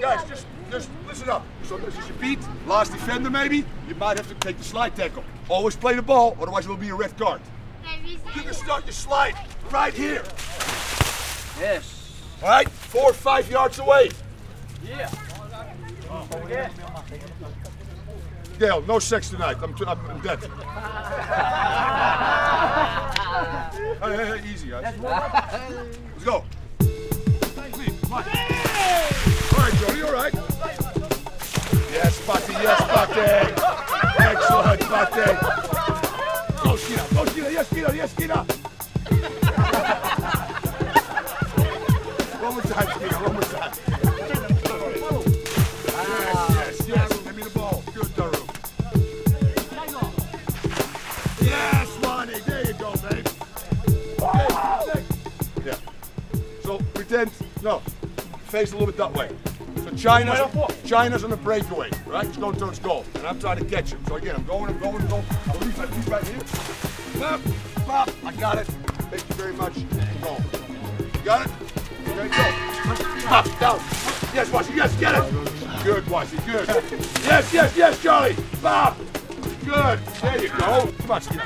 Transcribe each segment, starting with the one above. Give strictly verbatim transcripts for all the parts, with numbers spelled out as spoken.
guys, just, just listen up. So this is your beat, last defender maybe, you might have to take the slide tackle. Always play the ball, otherwise it will be a red card. You can start your slide right here. Yes. All right, four or five yards away. Yeah. Dale, no sex tonight. I'm, I'm, I'm dead. Hey, hey, hey, easy, guys. Let's go. All right, Jody, all right. Yes, Pate, yes, Pate. Excellent, Pate. Go, Skina, go, Skina, yes, Skina, yes, Skina. One more time, Skina, one more time. Yes, yes, yes, give me the ball. Good, Daru. Yes, Lonnie, there you go, babe. Okay. Yeah. So, pretend, no, face a little bit that way. So China's, China's on the breakaway, right? He's going towards goal, and I'm trying to catch him. So again, I'm going, I'm going, I'm going. I'll leave that leave right here. Pop, pop, I got it. Thank you very much. Go. You got it? Okay, go. Pop, down. Yes, Washi, yes, get it. Good, Washi, good. Yes, yes, yes, Charlie. Pop. Good. There you go. Come on, Skina.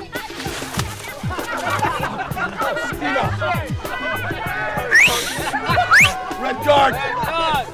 Skina. Red card.